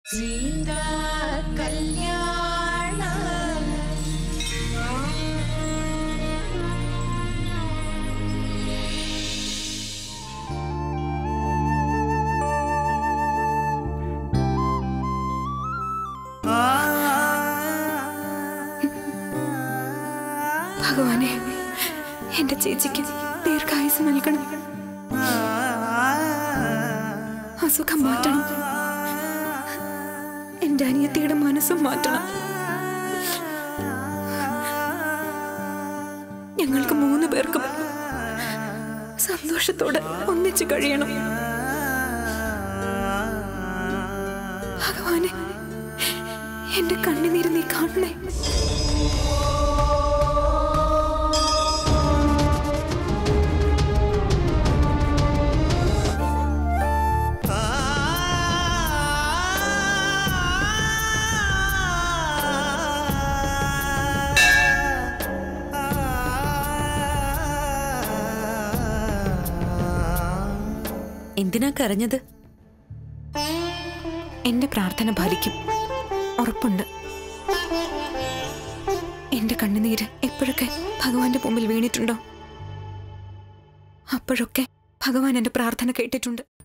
സീതാ കല്യാണ ഭഗവാനെ, എന്റെ ചേച്ചിക്ക് ദീർഘായുസ് നൽകണം, അസുഖം മാറ്റണം, എന്റെ അനിയത്തിയുടെ മനസ്സും മാറ്റണം. ഞങ്ങൾക്ക് 3 പേർക്കും സന്തോഷത്തോടെ ഒന്നിച്ചു കഴിയണം. ഭഗവാനെ, എന്റെ കണ്ണുനീര് നീ കാണണേ. എന്തിനാ കരഞ്ഞത്? എന്റെ പ്രാർത്ഥന ഫലിക്കും, ഉറപ്പുണ്ട്. എന്റെ കണ്ണുനീര് എപ്പോഴൊക്കെ ഭഗവാന്റെ മുമ്പിൽ വീണിട്ടുണ്ടോ, അപ്പോഴൊക്കെ ഭഗവാൻ എന്റെ പ്രാർത്ഥന കേട്ടിട്ടുണ്ട്.